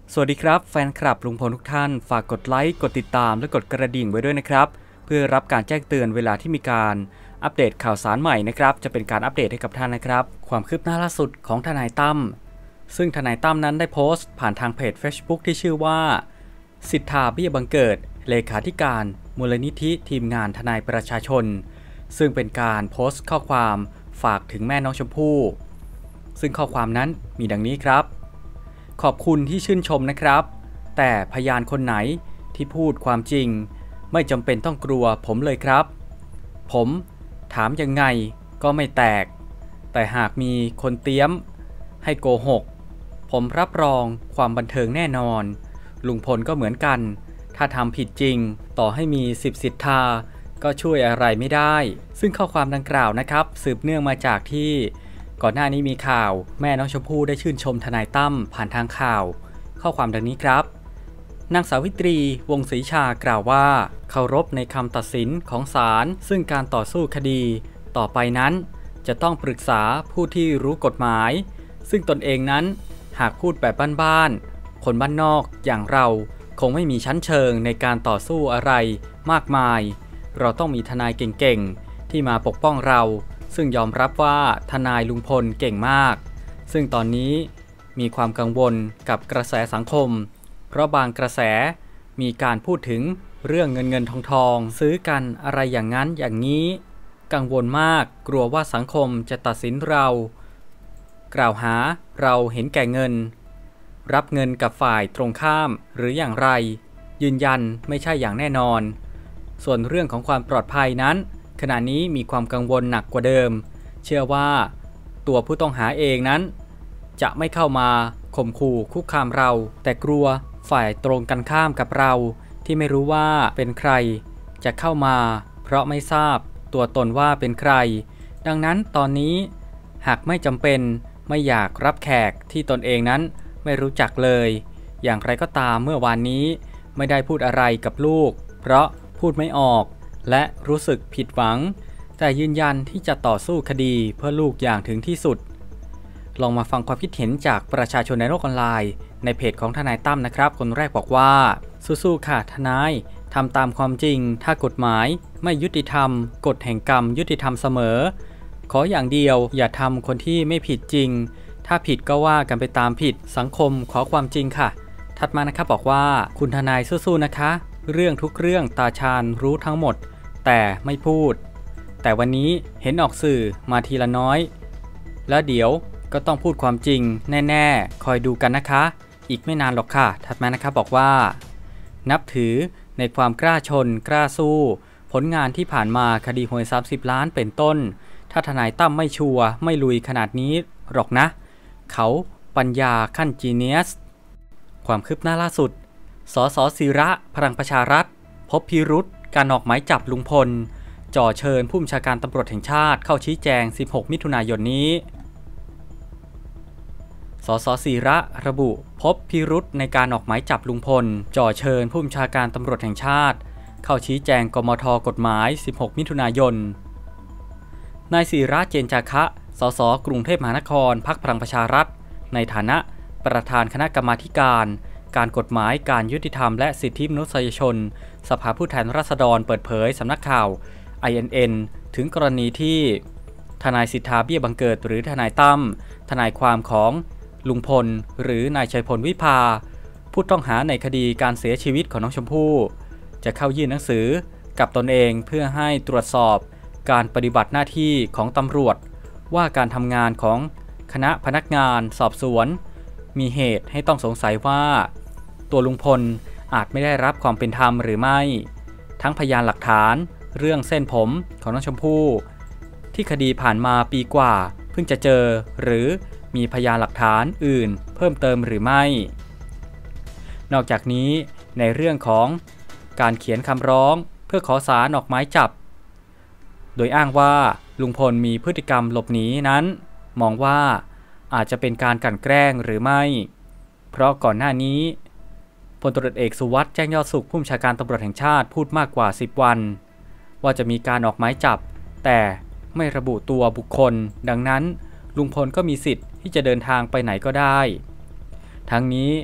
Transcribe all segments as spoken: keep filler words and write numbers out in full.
สวัสดีครับแฟนคลับลุงพลทุกท่านฝากกดไลค์กดติดตามและกดกระดิ่งไว้ด้วยนะครับเพื่อรับการแจ้งเตือนเวลาที่มีการอัปเดตข่าวสารใหม่นะครับจะเป็นการอัปเดตให้กับท่านนะครับความคืบหน้าล่าสุดของทนายตั้มซึ่งทนายตั้มนั้นได้โพสต์ผ่านทางเพจ Facebook ที่ชื่อว่าสิทธาเบี้ยบังเกิดเลขาธิการมูลนิธิทีมงานทนายประชาชนซึ่งเป็นการโพสต์ข้อความฝากถึงแม่น้องชมพู่ซึ่งข้อความนั้นมีดังนี้ครับขอบคุณที่ชื่นชมนะครับแต่พยานคนไหนที่พูดความจริงไม่จำเป็นต้องกลัวผมเลยครับผมถามยังไงก็ไม่แตกแต่หากมีคนเตี้ยมให้โกหกผมรับรองความบันเทิงแน่นอนลุงพลก็เหมือนกันถ้าทำผิดจริงต่อให้มีสิบสิทธาก็ช่วยอะไรไม่ได้ซึ่งข้อความดังกล่าวนะครับสืบเนื่องมาจากที่ก่อนหน้านี้มีข่าวแม่น้องชมพู่ได้ชื่นชมทนายตั้มผ่านทางข่าวข้อความดังนี้ครับนางสาวิตรีวงศ์ศรีชากล่าวว่าเคารพในคำตัดสินของศาลซึ่งการต่อสู้คดีต่อไปนั้นจะต้องปรึกษาผู้ที่รู้กฎหมายซึ่งตนเองนั้นหากพูดแบบบ้านๆคนบ้านนอกอย่างเราคงไม่มีชั้นเชิงในการต่อสู้อะไรมากมายเราต้องมีทนายเก่งๆที่มาปกป้องเราซึ่งยอมรับว่าทนายลุงพลเก่งมากซึ่งตอนนี้มีความกังวลกับกระแสสังคมเพราะบางกระแสมีการพูดถึงเรื่องเงินเงินทองทองซื้อกันอะไรอย่างนั้นอย่างนี้กังวลมากกลัวว่าสังคมจะตัดสินเรากล่าวหาเราเห็นแก่เงินรับเงินกับฝ่ายตรงข้ามหรืออย่างไรยืนยันไม่ใช่อย่างแน่นอนส่วนเรื่องของความปลอดภัยนั้นขณะนี้มีความกังวลหนักกว่าเดิมเชื่อว่าตัวผู้ต้องหาเองนั้นจะไม่เข้ามาข่มขู่คุกคามเราแต่กลัวฝ่ายตรงกันข้ามกับเราที่ไม่รู้ว่าเป็นใครจะเข้ามาเพราะไม่ทราบตัวตนว่าเป็นใครดังนั้นตอนนี้หากไม่จำเป็นไม่อยากรับแขกที่ตนเองนั้นไม่รู้จักเลยอย่างไรก็ตามเมื่อวานนี้ไม่ได้พูดอะไรกับลูกเพราะพูดไม่ออกและรู้สึกผิดหวังแต่ยืนยันที่จะต่อสู้คดีเพื่อลูกอย่างถึงที่สุดลองมาฟังความคิดเห็นจากประชาชนในโลกออนไลน์ในเพจของทนายตั้มนะครับคนแรกบอกว่าสู้ๆค่ะทนายทำตามความจริงถ้ากฎหมายไม่ยุติธรรมกฎแห่งกรรมยุติธรรมเสมอขออย่างเดียวอย่าทำคนที่ไม่ผิดจริงถ้าผิดก็ว่ากันไปตามผิดสังคมขอความจริงค่ะถัดมานะครับบอกว่าคุณทนายสู้ๆนะคะเรื่องทุกเรื่องตาชาญรู้ทั้งหมดแต่ไม่พูดแต่วันนี้เห็นออกสื่อมาทีละน้อยแล้วเดี๋ยวก็ต้องพูดความจริงแน่ๆคอยดูกันนะคะอีกไม่นานหรอกค่ะถัดมานะครับบอกว่านับถือในความกล้าชนกล้าสู้ผลงานที่ผ่านมาคดีหวยสามสิบล้านเป็นต้นถ้าทนายตั้มไม่ชัวร์ไม่ลุยขนาดนี้หรอกนะเขาปัญญาขั้นจีเนียสความคืบหน้าล่าสุดสสศิระพลังประชารัฐพบพิรุธการออกหมายจับลุงพลจ่อเชิญผู้บัญชาการตำรวจแห่งชาติเข้าชี้แจงสิบหกมิถุนายนนี้สสศิระระบุพบพิรุธในการออกหมายจับลุงพลจ่อเชิญผู้บัญชาการตำรวจแห่งชาติเข้าชี้แจงกมท.กฎหมายสิบหกมิถุนายนนายศิระเจนจาคะ สสกรุงเทพมหานครพรรคพลังประชารัฐในฐานะประธานคณะกรรมาธิการการกฎหมายการยุติธรรมและสิทธิมนุษยชนสภาผู้แทนราษฎรเปิดเผยสำนักข่าว ไอ เอ็น เอ็น ถึงกรณีที่ทนายสิทธาเบี้ยบังเกิดหรือทนายตั้มทนายความของลุงพลหรือนายชัยพลวิภาผู้ต้องหาในคดีการเสียชีวิตของน้องชมพู่จะเข้ายื่นหนังสือกับตนเองเพื่อให้ตรวจสอบการปฏิบัติหน้าที่ของตำรวจว่าการทำงานของคณะพนักงานสอบสวนมีเหตุให้ต้องสงสัยว่าตัวลุงพลอาจไม่ได้รับความเป็นธรรมหรือไม่ทั้งพยานหลักฐานเรื่องเส้นผมของน้องชมพู่ที่คดีผ่านมาปีกว่าเพิ่งจะเจอหรือมีพยานหลักฐานอื่นเพิ่มเติมหรือไม่นอกจากนี้ในเรื่องของการเขียนคำร้องเพื่อขอศาลออกหมายจับโดยอ้างว่าลุงพลมีพฤติกรรมหลบหนีนั้นมองว่าอาจจะเป็นการกลั่นแกล้งหรือไม่เพราะก่อนหน้านี้พลตำรวจเอกสุวัสด์แจ้งยอดสุขผู้บัญชาการตำรวจแห่งชาติพูดมากกว่าสิบวันว่าจะมีการออกหมายจับแต่ไม่ระบุตัวบุคคลดังนั้นลุงพลก็มีสิทธิ์ที่จะเดินทางไปไหนก็ได้ทั้งนี้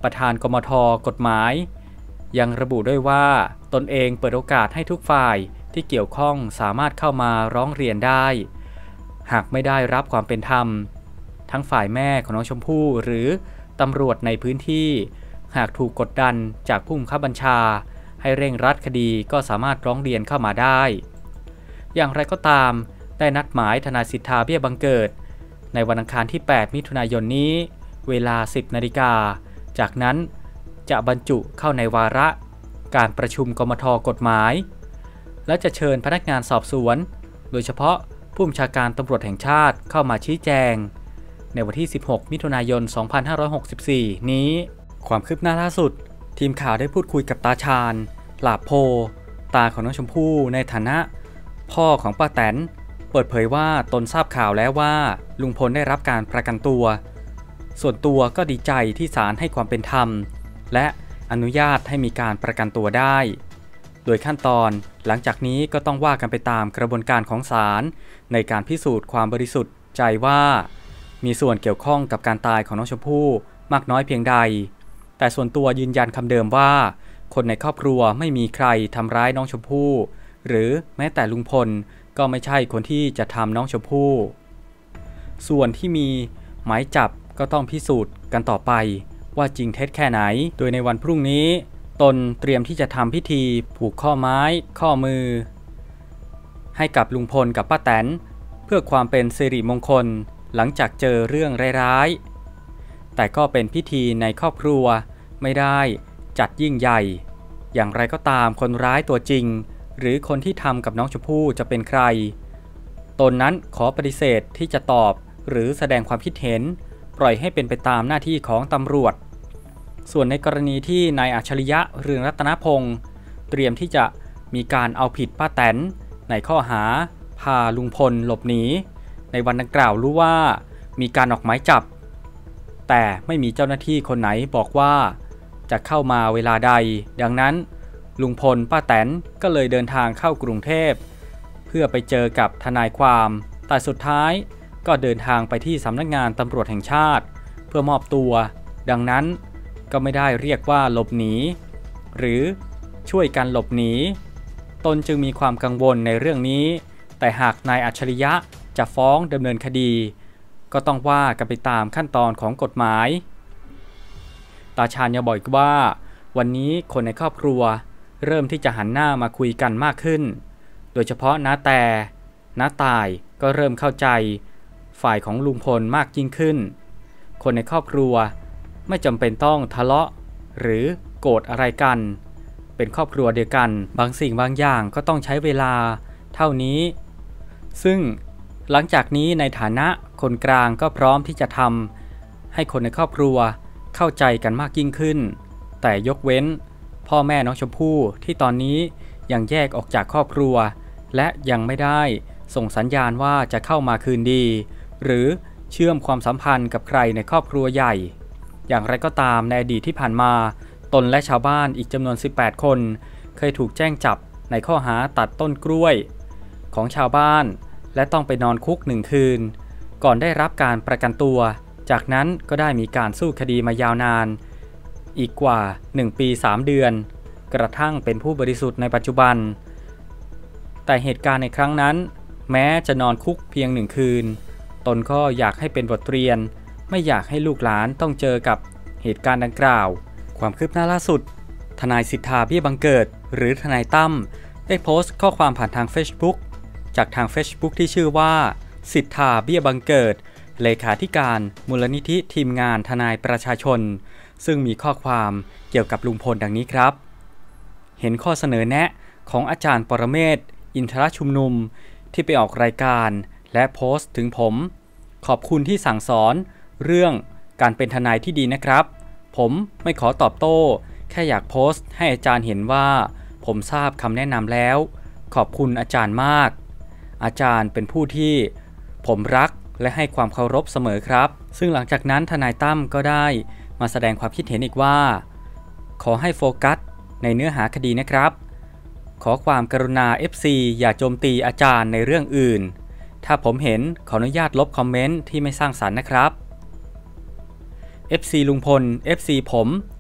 ประธานกมท.กฎหมายยังระบุด้วยว่าตนเองเปิดโอกาสให้ทุกฝ่ายที่เกี่ยวข้องสามารถเข้ามาร้องเรียนได้หากไม่ได้รับความเป็นธรรมทั้งฝ่ายแม่ของน้องชมพู่หรือตำรวจในพื้นที่หากถูกกดดันจากผู้บังคับบัญชาให้เร่งรัดคดีก็สามารถร้องเรียนเข้ามาได้อย่างไรก็ตามได้นัดหมายทนายสิทธาเบี้ยบังเกิดในวันอังคารที่แปดมิถุนายนนี้เวลา สิบนาฬิกาจากนั้นจะบรรจุเข้าในวาระการประชุมกมท.กฎหมายและจะเชิญพนักงานสอบสวนโดยเฉพาะผู้บัญชาการตำรวจแห่งชาติเข้ามาชี้แจงในวันที่สิบหกมิถุนายนสองพันห้าร้อยหกสิบสี่นี้ความคืบหน้าล่าสุดทีมข่าวได้พูดคุยกับตาชาญหลาโพตาของน้องชมพู่ในฐานะพ่อของป้าแตนเปิดเผยว่าตนทราบข่าวแล้วว่าลุงพลได้รับการประกันตัวส่วนตัวก็ดีใจที่ศาลให้ความเป็นธรรมและอนุญาตให้มีการประกันตัวได้โดยขั้นตอนหลังจากนี้ก็ต้องว่ากันไปตามกระบวนการของศาลในการพิสูจน์ความบริสุทธิ์ใจว่ามีส่วนเกี่ยวข้องกับการตายของน้องชมพู่มากน้อยเพียงใดแต่ส่วนตัวยืนยันคำเดิมว่าคนในครอบครัวไม่มีใครทำร้ายน้องชมพู่หรือแม้แต่ลุงพลก็ไม่ใช่คนที่จะทำน้องชมพู่ส่วนที่มีหมายจับก็ต้องพิสูจน์กันต่อไปว่าจริงเท็จแค่ไหนโดยในวันพรุ่งนี้ตนเตรียมที่จะทำพิธีผูกข้อไม้ข้อมือให้กับลุงพลกับป้าแตนเพื่อความเป็นสิริมงคลหลังจากเจอเรื่องร้ายๆแต่ก็เป็นพิธีในครอบครัวไม่ได้จัดยิ่งใหญ่อย่างไรก็ตามคนร้ายตัวจริงหรือคนที่ทำกับน้องชมพู่จะเป็นใครตนนั้นขอปฏิเสธที่จะตอบหรือแสดงความคิดเห็นปล่อยให้เป็นไปตามหน้าที่ของตำรวจส่วนในกรณีที่นายอัจฉริยะเรืองรัตนพงศ์เตรียมที่จะมีการเอาผิดป้าแตนในข้อหาพาลุงพลหลบหนีในวันดังกล่าวรู้ว่ามีการออกหมายจับแต่ไม่มีเจ้าหน้าที่คนไหนบอกว่าจะเข้ามาเวลาใดดังนั้นลุงพลป้าแตนก็เลยเดินทางเข้ากรุงเทพเพื่อไปเจอกับทนายความแต่สุดท้ายก็เดินทางไปที่สำนักงานตำรวจแห่งชาติเพื่อมอบตัวดังนั้นก็ไม่ได้เรียกว่าหลบหนีหรือช่วยกันหลบหนีตนจึงมีความกังวลในเรื่องนี้แต่หากนายอัจฉริยะจะฟ้องดำเนินคดีก็ต้องว่ากันไปตามขั้นตอนของกฎหมายตาชาญยังบอกอีกว่าวันนี้คนในครอบครัวเริ่มที่จะหันหน้ามาคุยกันมากขึ้นโดยเฉพาะน้าแต่น้าตายก็เริ่มเข้าใจฝ่ายของลุงพลมากยิ่งขึ้นคนในครอบครัวไม่จำเป็นต้องทะเลาะหรือโกรธอะไรกันเป็นครอบครัวเดียวกันบางสิ่งบางอย่างก็ต้องใช้เวลาเท่านี้ซึ่งหลังจากนี้ในฐานะคนกลางก็พร้อมที่จะทำให้คนในครอบครัวเข้าใจกันมากยิ่งขึ้นแต่ยกเว้นพ่อแม่น้องชมพู่ที่ตอนนี้ยังแยกออกจากครอบครัวและยังไม่ได้ส่งสัญญาณว่าจะเข้ามาคืนดีหรือเชื่อมความสัมพันธ์กับใครในครอบครัวใหญ่อย่างไรก็ตามในอดีตที่ผ่านมาตนและชาวบ้านอีกจำนวนสิบแปดคนเคยถูกแจ้งจับในข้อหาตัดต้นกล้วยของชาวบ้านและต้องไปนอนคุกหนึ่งคืนก่อนได้รับการประกันตัวจากนั้นก็ได้มีการสู้คดีมายาวนานอีกกว่าหนึ่งปีสามเดือนกระทั่งเป็นผู้บริสุทธิ์ในปัจจุบันแต่เหตุการณ์ในครั้งนั้นแม้จะนอนคุกเพียงหนึ่งคืนตนก็อยากให้เป็นบทเรียนไม่อยากให้ลูกหลานต้องเจอกับเหตุการณ์ดังกล่าวความคืบหน้าล่าสุดทนายสิทธาเบี้ยบังเกิดหรือทนายตั้มได้โพสต์ข้อความผ่านทาง Facebook จากทาง Facebook ที่ชื่อว่าสิทธาเบี้ยบังเกิดเลขาธิการมูลนิธิทีมงานทนายประชาชนซึ่งมีข้อความเกี่ยวกับลุงพลดังนี้ครับเห็นข้อเสนอแนะของอาจารย์ปรเมศวร์อินทรชุมนุมที่ไปออกรายการและโพสต์ถึงผมขอบคุณที่สั่งสอนเรื่องการเป็นทนายที่ดีนะครับผมไม่ขอตอบโต้แค่อยากโพสต์ให้อาจารย์เห็นว่าผมทราบคำแนะนำแล้วขอบคุณอาจารย์มากอาจารย์เป็นผู้ที่ผมรักและให้ความเคารพเสมอครับซึ่งหลังจากนั้นทนายตั้มก็ได้มาแสดงความคิดเห็นอีกว่าขอให้โฟกัสในเนื้อหาคดีนะครับขอความกรุณา เอฟ ซี อย่าโจมตีอาจารย์ในเรื่องอื่นถ้าผมเห็นขออนุญาตลบคอมเมนต์ที่ไม่สร้างสรรค์นะครับ เอฟ ซี ลุงพล เอฟ ซี ผม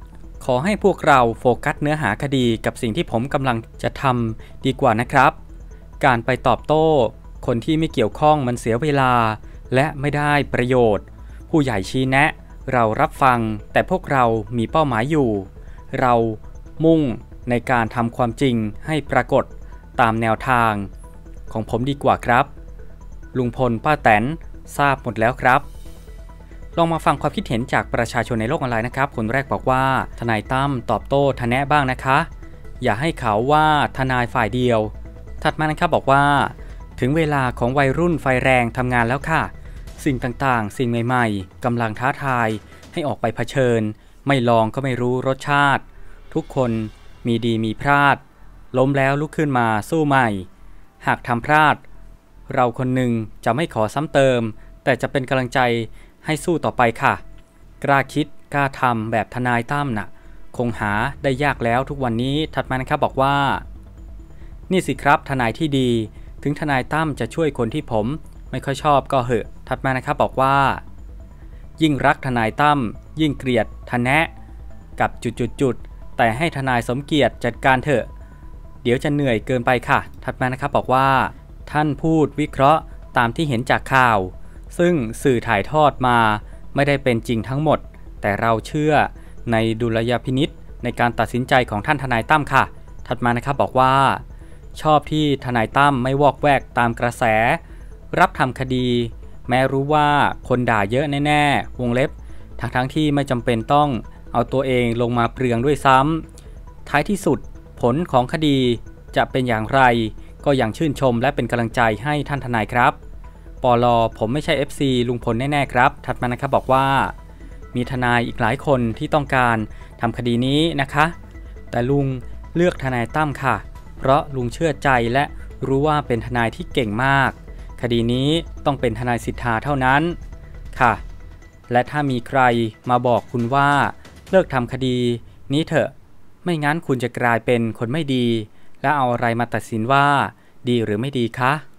ขอให้พวกเราโฟกัสเนื้อหาคดีกับสิ่งที่ผมกำลังจะทำดีกว่านะครับการไปตอบโต้คนที่ไม่เกี่ยวข้องมันเสียเวลาและไม่ได้ประโยชน์ผู้ใหญ่ชี้แนะเรารับฟังแต่พวกเรามีเป้าหมายอยู่เรามุ่งในการทำความจริงให้ปรากฏตามแนวทางของผมดีกว่าครับลุงพลป้าแตนทราบหมดแล้วครับลองมาฟังความคิดเห็นจากประชาชนในโลกออนไลน์นะครับคนแรกบอกว่าทนายตั้มตอบโต้ทนแนะบ้างนะคะอย่าให้เขาว่าทนายฝ่ายเดียวถัดมานะครับบอกว่าถึงเวลาของวัยรุ่นไฟแรงทำงานแล้วค่ะสิ่งต่างๆสิ่งใหม่ๆกำลังท้าทายให้ออกไปเผชิญไม่ลองก็ไม่รู้รสชาติทุกคนมีดีมีพลาดล้มแล้วลุกขึ้นมาสู้ใหม่หากทำพลาดเราคนหนึ่งจะไม่ขอซ้ำเติมแต่จะเป็นกำลังใจให้สู้ต่อไปค่ะกล้าคิดกล้าทำแบบทนายตั้มน่ะคงหาได้ยากแล้วทุกวันนี้ถัดมานะครับบอกว่านี่สิครับทนายที่ดีถึงทนายตั้มจะช่วยคนที่ผมไม่ค่อยชอบก็เหอะถัดมานะครับบอกว่ายิ่งรักทนายตั้มยิ่งเกลียดทนแนะกับจุดๆแต่ให้ทนายสมเกียรติจัดการเถอะเดี๋ยวจะเหนื่อยเกินไปค่ะถัดมานะครับบอกว่าท่านพูดวิเคราะห์ตามที่เห็นจากข่าวซึ่งสื่อถ่ายทอดมาไม่ได้เป็นจริงทั้งหมดแต่เราเชื่อในดุลยพินิจในการตัดสินใจของท่านทนายตั้มค่ะถัดมานะครับบอกว่าชอบที่ทนายตั้มไม่วอกแวกตามกระแสรับทำคดีแม้รู้ว่าคนด่าเยอะแน่ๆวงเล็บทั้งทั้งที่ไม่จำเป็นต้องเอาตัวเองลงมาเปลืองด้วยซ้ำท้ายที่สุดผลของคดีจะเป็นอย่างไรก็ยังชื่นชมและเป็นกำลังใจให้ท่านทนายครับปลผมไม่ใช่ เอฟ ซี ลุงพลแน่ๆครับถัดมานะครับบอกว่ามีทนายอีกหลายคนที่ต้องการทำคดีนี้นะคะแต่ลุงเลือกทนายตั้มค่ะเพราะลุงเชื่อใจและรู้ว่าเป็นทนายที่เก่งมากคดีนี้ต้องเป็นทนายสิทธาเท่านั้นค่ะและถ้ามีใครมาบอกคุณว่าเลิกทำคดีนี้เถอะไม่งั้นคุณจะกลายเป็นคนไม่ดีและเอาอะไรมาตัดสินว่าดีหรือไม่ดีคะ